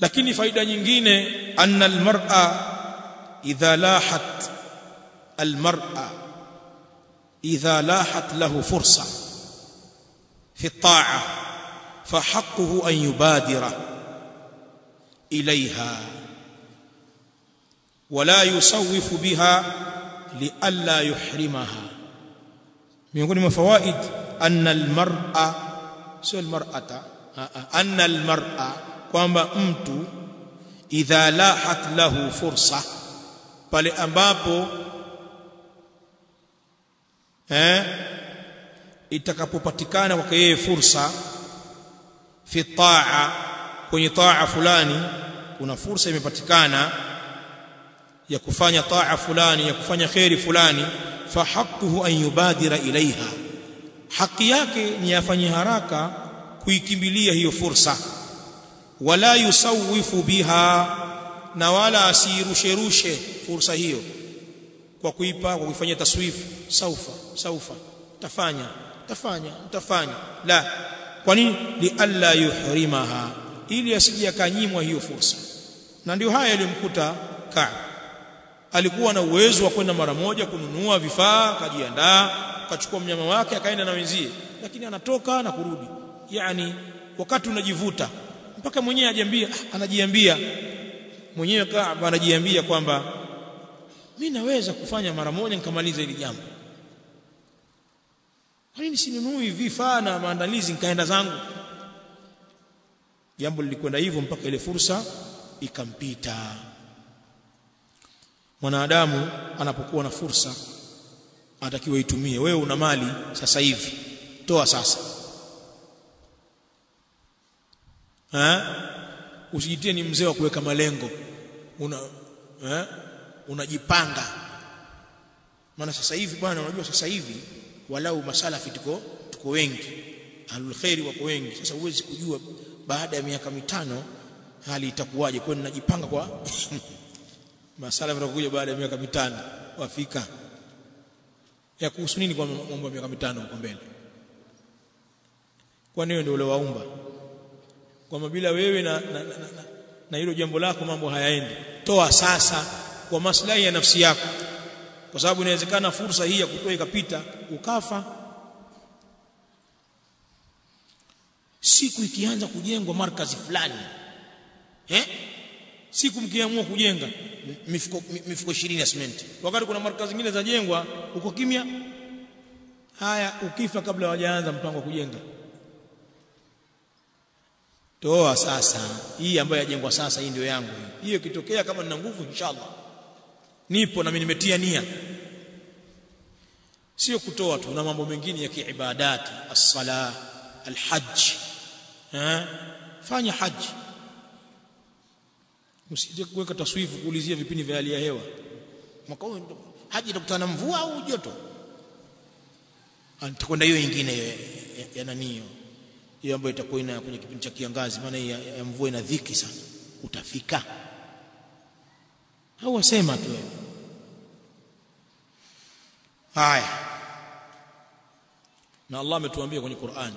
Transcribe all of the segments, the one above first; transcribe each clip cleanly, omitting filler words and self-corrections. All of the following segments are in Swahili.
Lakini faida nyingine, anna almar'a idha lahat lahu fursa fi at-ta'a fa haqquhu an yubadira ilayha wa la yusawwifu biha li alla yuhrimaha. Miongoni mwa fawaid, anna almar'a, sio almar'ata, anna almar'a, kwamba mtu idha lahat lahu fursa, pale ambapo itakapopatikana kwake yeye fursa, fi ta'a, kwenye ta'a fulani, kuna fursa imepatikana ya kufanya ta'a fulani, ya kufanya khairi fulani, fa haqquhu an yubadira ilaiha, haki yake ni afanye haraka kuikimbilia hiyo fursa. Wala yusawifu biha, na wala asirushe fursa hiyo kwa kuifanyia taswifu, saufa tafanya la. Kwa nini? Li alla yuhrimaha, ili asije akanyimwa hiyo fursa. Na ndio haya yalimkuta Ka'b. Alikuwa na uwezo wa kwenda mara moja kununua vifaa, akajiandaa, akachukua mnyama wake akaenda na wenzie, lakini anatoka na kurudi, yani wakati unajivuta mpaka mwenyewe anajiambia mwenyewe, Ka'b anajiambia kwamba mimi naweza kufanya mara moja nikamaliza hili jambo, kwa nini sinunui vifaa na maandalizi nikaenda zangu? Jambo lilikwenda hivyo mpaka ile fursa ikampita. Mwanadamu anapokuwa na fursa anatakiwa itumie. Wewe una mali sasa hivi, toa sasa. Usijitie ni mzee wa kuweka malengo, unajipanga. Maana sasa hivi bwana, unajua sasa hivi walau masalafi tuko wengi, ahlul khairi wako wengi. Sasa huwezi kujua baada ya miaka 5 hali itakuwaje. Kwa nini najipanga kwa masalafi watakuja baada ya miaka 5 wafika? Ya kuhusu nini kwa mambo ya miaka 5 huko mbele? Kwa nini ndio ule waumba kwamba bila wewe na hilo jambo lako mambo hayaendi? Toa sasa kwa maslahi ya nafsi yako, kwa sababu inawezekana fursa hii ya kutoa ikapita ukafa. Siku ikianza kujengwa markazi fulani, siku mkiamua kujenga mifuko 20 ya simenti, wakati kuna markazi zingine za jengwa uko kimya. Haya, ukifa kabla hawajaanza mpango wa kujenga, toa sasa. Hii ambayo yajengwa sasa, hii ndio yangu. Hiyo ikitokea kama nina nguvu, inshallah nipo na mimi nimetia nia. Sio kutoa tu, na mambo mengine ya kiibadati, as-sala, al-hajj. Fanya haji, usije kuweka taswifu kuulizia vipindi vya hali ya hewa. Mwaka huu haji itakutana na mvua au joto, atakwenda hiyo nyingine ya nani hiyo ambayo itakuwa ina kwenye kipindi cha kiangazi, maana ya mvua ina dhiki sana. Utafika au wasema tu haya? Na Allah ametuambia kwenye Qur'an,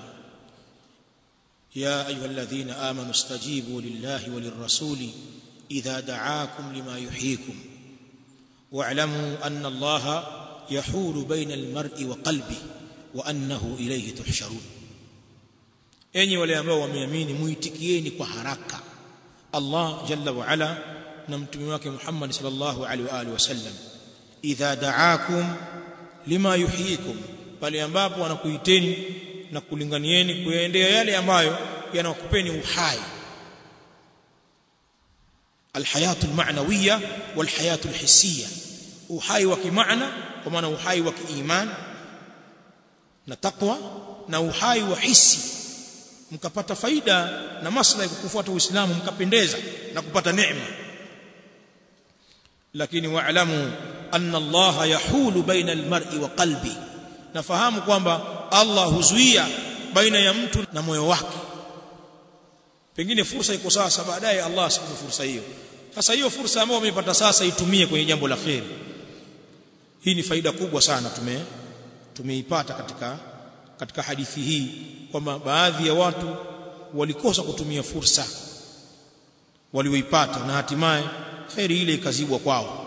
ya ayyuhalladhina amanu istajibu lillahi walirrasuli idha da'akum lima yuhyikum wa'lamu anna Allaha yahulu baina almar'i wa qalbihi wa annahu ilayhi tuhsharun. Enyi wale ambao wameamini, muitikieni kwa haraka Allah jalla wa ala na mtume wake Muhammad sallallahu alaihi wa alihi wasallam, idha da'akum lima yuhyikum, pale ambapo wanakuiteni na kulinganieni kuendea yale ambayo yanakupeni uhai, alhayatul ma'nawiyya wal hayatul hissiyya, uhai wa kimaana kwa maana uhai wa kiiman na taqwa, na uhai wa hisi, mkapata faida na maslahi kufuata Uislamu, mkapendeza na kupata neema. Lakini wa'lamu anna Allah yahulu baina almar'i wa qalbi, nafahamu kwamba Allah huzuia baina ya mtu na moyo wake. Pengine fursa iko sasa, baadaye Allah asipe fursa hiyo. Sasa hiyo fursa ambayo umepata sasa itumie kwenye jambo la kheri. Hii ni faida kubwa sana tumeipata katika hadithi hii, kwamba baadhi ya watu walikosa kutumia fursa, walioipata na hatimaye khairi ile ikazibwa kwao.